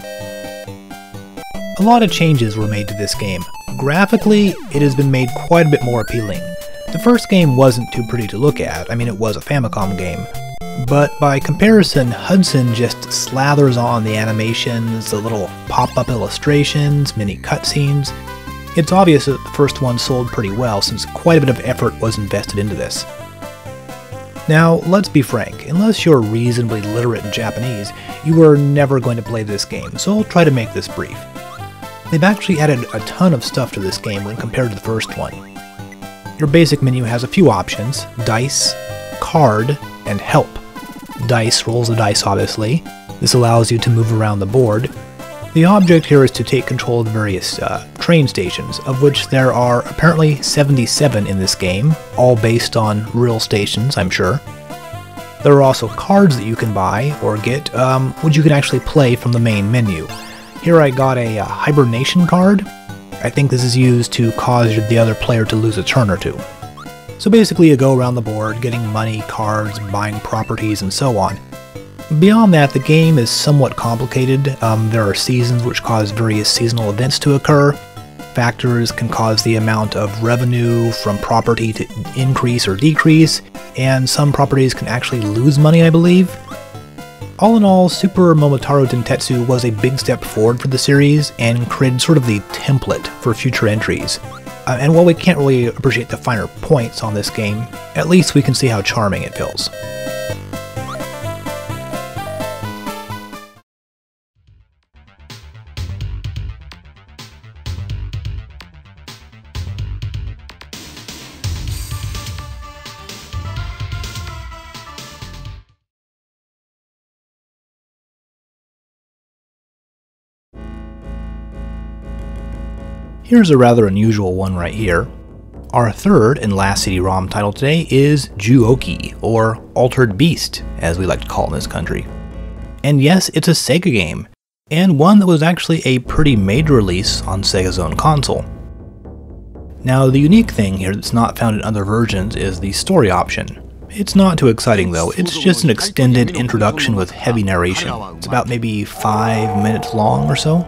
A lot of changes were made to this game. Graphically, it has been made quite a bit more appealing. The first game wasn't too pretty to look at, I mean it was a Famicom game. But by comparison, Hudson just slathers on the animations, the little pop-up illustrations, mini cutscenes. It's obvious that the first one sold pretty well since quite a bit of effort was invested into this. Now, let's be frank, unless you're reasonably literate in Japanese, you are never going to play this game, so I'll try to make this brief. They've actually added a ton of stuff to this game when compared to the first one. Your basic menu has a few options: dice, card, and help. Dice rolls the dice, obviously. This allows you to move around the board. The object here is to take control of the various train stations, of which there are apparently 77 in this game, all based on real stations, I'm sure. There are also cards that you can buy or get, which you can actually play from the main menu. Here I got a hibernation card. I think this is used to cause the other player to lose a turn or two. So basically you go around the board getting money, cards, buying properties, and so on. Beyond that, the game is somewhat complicated. There are seasons which cause various seasonal events to occur. Factors can cause the amount of revenue from property to increase or decrease, and some properties can actually lose money, I believe. All in all, Super Momotaro Dentetsu was a big step forward for the series and created sort of the template for future entries. And while we can't really appreciate the finer points on this game, at least we can see how charming it feels. Here's a rather unusual one right here. Our third and last CD-ROM title today is Ju-Oki, or Altered Beast, as we like to call it in this country. And yes, it's a Sega game, and one that was actually a pretty major release on Sega's own console. Now, the unique thing here that's not found in other versions is the story option. It's not too exciting though, it's just an extended introduction with heavy narration. It's about maybe 5 minutes long or so.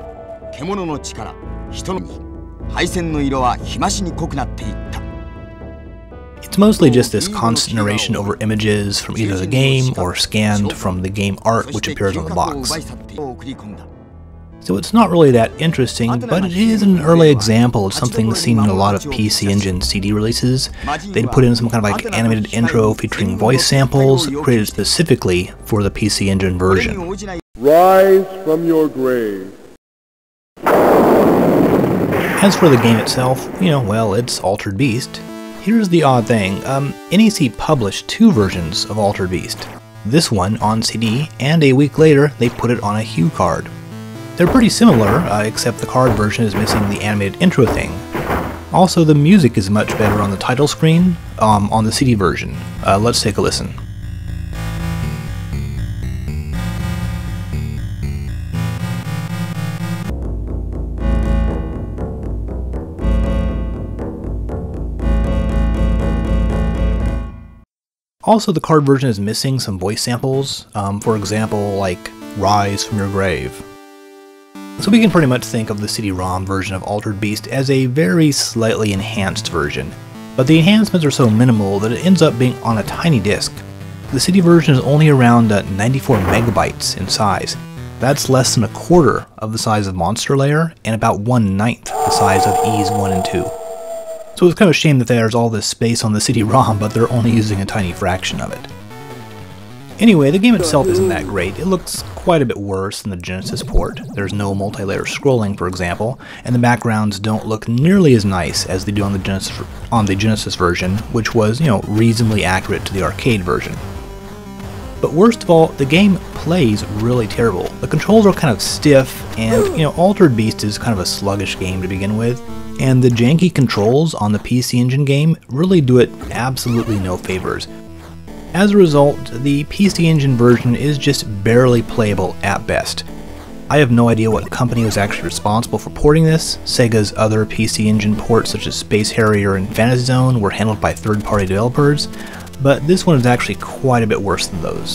It's mostly just this constant narration over images from either the game or scanned from the game art which appears on the box. So it's not really that interesting, but it is an early example of something seen in a lot of PC Engine CD releases. They'd put in some kind of like animated intro featuring voice samples created specifically for the PC Engine version. Rise from your grave. As for the game itself, well, it's Altered Beast. Here's the odd thing, NEC published 2 versions of Altered Beast. This one on CD, and a week later they put it on a HuCard. They're pretty similar, except the card version is missing the animated intro thing. Also, the music is much better on the title screen on the CD version. Let's take a listen. Also, the card version is missing some voice samples, for example, like Rise from Your Grave. So we can pretty much think of the CD-ROM version of Altered Beast as a very slightly enhanced version, but the enhancements are so minimal that it ends up being on a tiny disc. The CD version is only around 94 megabytes in size. That's less than a quarter of the size of Monster Lair, and about 1/9 the size of Ys 1 and 2. So it's kind of a shame that there's all this space on the CD-ROM, but they're only using a tiny fraction of it. Anyway, the game itself isn't that great. It looks quite a bit worse than the Genesis port. There's no multi-layer scrolling, for example, and the backgrounds don't look nearly as nice as they do on the Genesis version, which was, reasonably accurate to the arcade version. But worst of all, the game plays really terrible. The controls are kind of stiff, and, Altered Beast is kind of a sluggish game to begin with, and the janky controls on the PC Engine game really do it absolutely no favors. As a result, the PC Engine version is just barely playable at best. I have no idea what company was actually responsible for porting this. Sega's other PC Engine ports such as Space Harrier and Fantasy Zone were handled by third-party developers, but this one is actually quite a bit worse than those.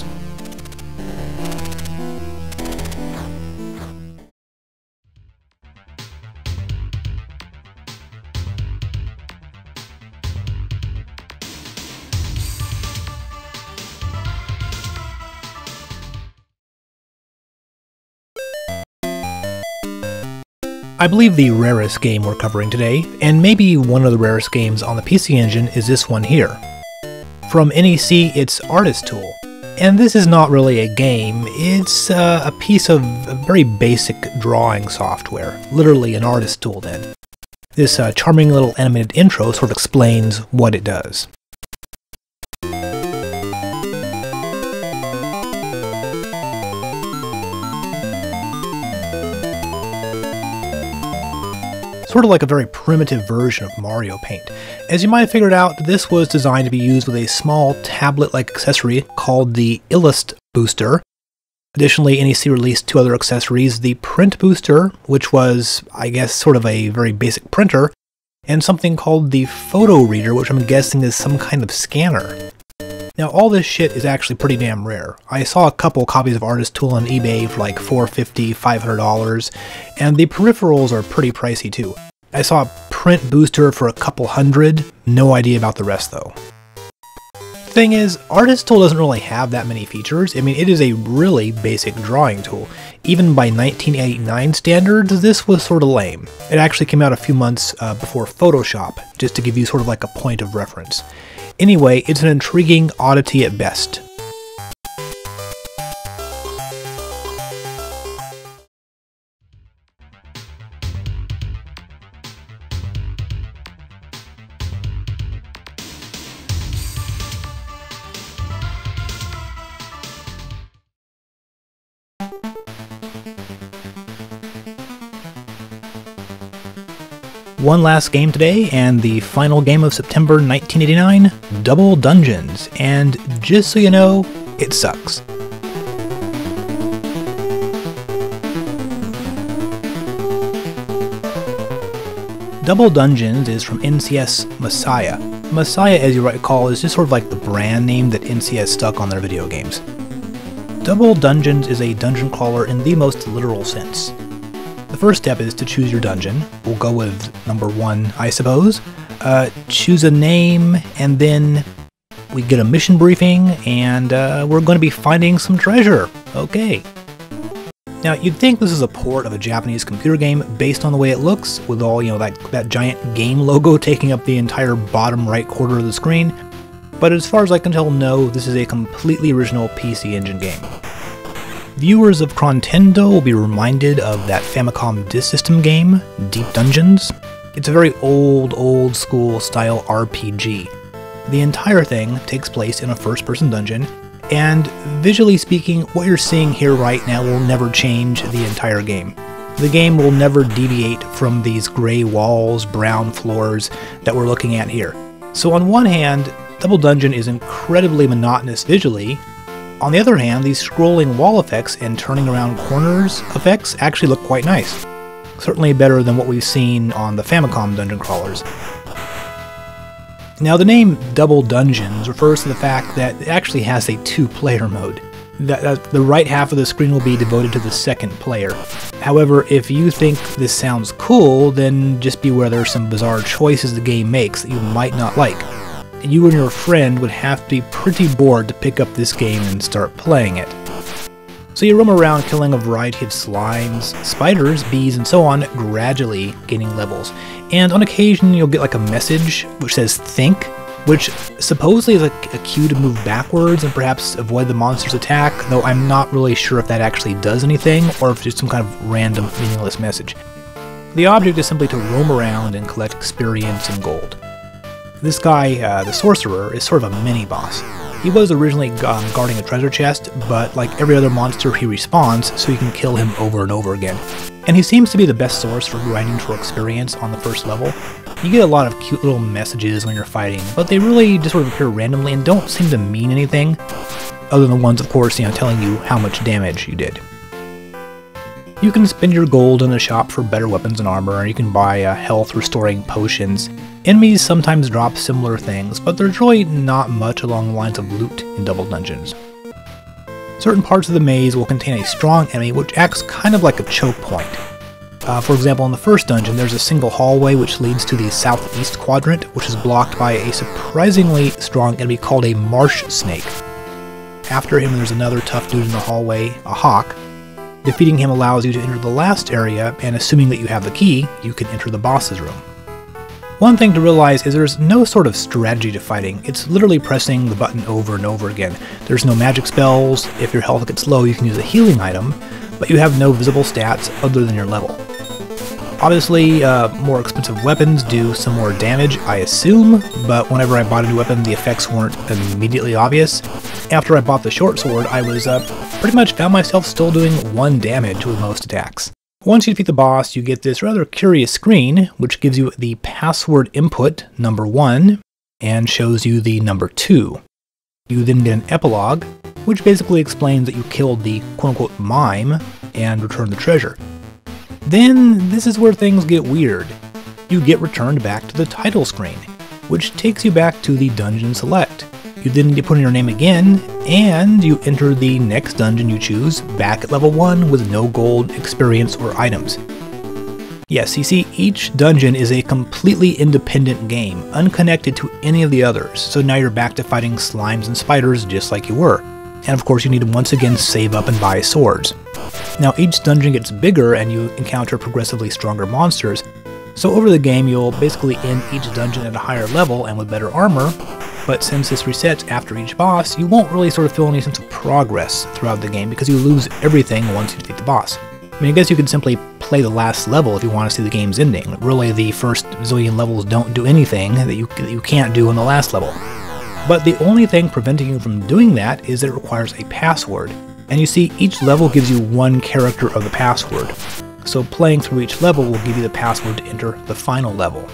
I believe the rarest game we're covering today, and maybe one of the rarest games on the PC Engine, is this one here. From NEC, it's Artist Tool. And this is not really a game, it's a piece of very basic drawing software. Literally an artist tool then. This charming little animated intro sort of explains what it does. Sort of like a very primitive version of Mario Paint. As you might have figured out, this was designed to be used with a small tablet-like accessory called the Illust Booster. Additionally, NEC released 2 other accessories, the Print Booster, which was, I guess, sort of a very basic printer, and something called the Photo Reader, which I'm guessing is some kind of scanner. Now, all this shit is actually pretty damn rare. I saw a couple copies of Artist Tool on eBay for like $450, $500, and the peripherals are pretty pricey too. I saw a Print Booster for a couple hundred, no idea about the rest though. Thing is, Artist Tool doesn't really have that many features. I mean, it is a really basic drawing tool. Even by 1989 standards, this was sort of lame. It actually came out a few months before Photoshop, just to give you sort of like a point of reference. Anyway, it's an intriguing oddity at best. One last game today, and the final game of September 1989, Double Dungeons, and just so you know, it sucks. Double Dungeons is from NCS Messiah. Messiah, as you recall, is just sort of like the brand name that NCS stuck on their video games. Double Dungeons is a dungeon crawler in the most literal sense. The first step is to choose your dungeon. We'll go with number 1, I suppose. Choose a name, and then we get a mission briefing, and we're going to be finding some treasure. Okay. Now, you'd think this is a port of a Japanese computer game based on the way it looks, with all, you know, that giant game logo taking up the entire bottom right corner of the screen. But as far as I can tell, no, this is a completely original PC Engine game. Viewers of Crontendo will be reminded of that Famicom Disk System game, Deep Dungeons. It's a very old school style RPG. The entire thing takes place in a first-person dungeon, and visually speaking, what you're seeing here right now will never change the entire game. The game will never deviate from these gray walls, brown floors that we're looking at here. So on one hand, Double Dungeon is incredibly monotonous visually. On the other hand, these scrolling wall effects and turning around corners effects actually look quite nice. Certainly better than what we've seen on the Famicom dungeon crawlers. Now, the name Double Dungeons refers to the fact that it actually has a 2-player mode. The right half of the screen will be devoted to the second player. However, if you think this sounds cool, then just beware there are some bizarre choices the game makes that you might not like. You and your friend would have to be pretty bored to pick up this game and start playing it. So you roam around killing a variety of slimes, spiders, bees, and so on, gradually gaining levels. And on occasion you'll get like a message which says think, which supposedly is a cue to move backwards and perhaps avoid the monster's attack, though I'm not really sure if that actually does anything or if it's just some kind of random meaningless message. The object is simply to roam around and collect experience and gold. This guy, the Sorcerer, is sort of a mini-boss. He was originally guarding a treasure chest, but like every other monster he respawns, so you can kill him over and over again. And he seems to be the best source for grinding for experience on the first level. You get a lot of cute little messages when you're fighting, but they really just sort of appear randomly and don't seem to mean anything, other than the ones, of course, telling you how much damage you did. You can spend your gold in the shop for better weapons and armor, and you can buy health restoring potions. Enemies sometimes drop similar things, but there's really not much along the lines of loot in Double Dungeons. Certain parts of the maze will contain a strong enemy which acts kind of like a choke point. For example, in the first dungeon there's a single hallway which leads to the southeast quadrant, which is blocked by a surprisingly strong enemy called a marsh snake. After him there's another tough dude in the hallway, a hawk. Defeating him allows you to enter the last area, and assuming that you have the key, you can enter the boss's room. One thing to realize is there's no sort of strategy to fighting. It's literally pressing the button over and over again. There's no magic spells. If your health gets low, you can use a healing item, but you have no visible stats other than your level. Obviously, more expensive weapons do some more damage, I assume, but whenever I bought a new weapon, the effects weren't immediately obvious. After I bought the short sword, I was pretty much found myself still doing 1 damage with most attacks. Once you defeat the boss, you get this rather curious screen, which gives you the password input, number 1, and shows you the number 2. You then get an epilogue, which basically explains that you killed the quote-unquote mime and returned the treasure. Then, this is where things get weird. You get returned back to the title screen, which takes you back to the dungeon select. You then get put in your name again, and you enter the next dungeon you choose, back at level 1 with no gold, experience, or items. Yes, you see, each dungeon is a completely independent game, unconnected to any of the others, so now you're back to fighting slimes and spiders just like you were. And of course you need to once again save up and buy swords. Now each dungeon gets bigger and you encounter progressively stronger monsters, so over the game you'll basically end each dungeon at a higher level and with better armor, but since this resets after each boss, you won't really sort of feel any sense of progress throughout the game because you lose everything once you defeat the boss. I mean, I guess you could simply play the last level if you want to see the game's ending. Really, the first zillion levels don't do anything that you can't do in the last level. But the only thing preventing you from doing that is that it requires a password. And you see, each level gives you 1 character of the password. So playing through each level will give you the password to enter the final level.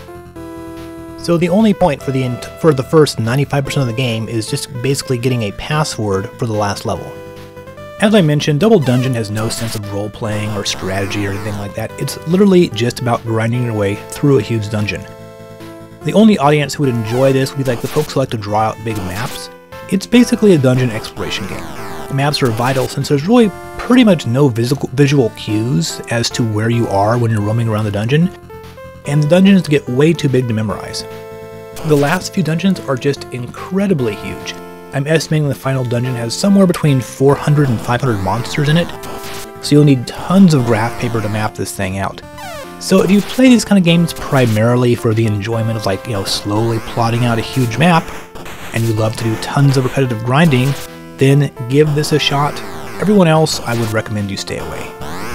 So the only point for the first 95% of the game is just basically getting a password for the last level. As I mentioned, Double Dungeon has no sense of role-playing or strategy or anything like that. It's literally just about grinding your way through a huge dungeon. The only audience who would enjoy this would be like the folks who like to draw out big maps. It's basically a dungeon exploration game. Maps are vital since there's really pretty much no visual cues as to where you are when you're roaming around the dungeon, and the dungeons get way too big to memorize. The last few dungeons are just incredibly huge. I'm estimating the final dungeon has somewhere between 400 and 500 monsters in it, so you'll need tons of graph paper to map this thing out. So if you play these kind of games primarily for the enjoyment of slowly plotting out a huge map, and you love to do tons of repetitive grinding, then give this a shot. Everyone else, I would recommend you stay away.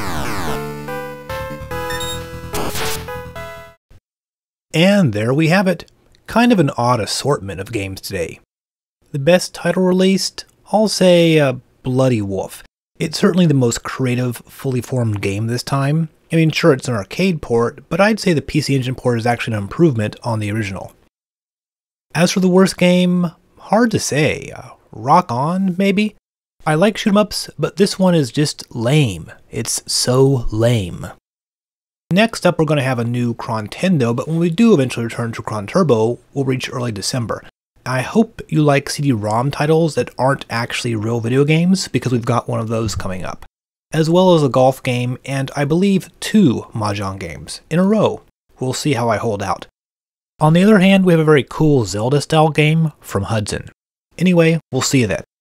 And there we have it. Kind of an odd assortment of games today. The best title released? I'll say Bloody Wolf. It's certainly the most creative, fully formed game this time. I mean, sure, it's an arcade port, but I'd say the PC Engine port is actually an improvement on the original. As for the worst game, hard to say. Rock On, maybe? I like shoot-'em-ups, but this one is just lame. It's so lame. Next up, we're going to have a new Crontendo, but when we do eventually return to Cron Turbo, we'll reach early December. I hope you like CD-ROM titles that aren't actually real video games, because we've got one of those coming up, as well as a golf game, and I believe 2 Mahjong games in a row. We'll see how I hold out. On the other hand, we have a very cool Zelda-style game from Hudson. Anyway, we'll see you then.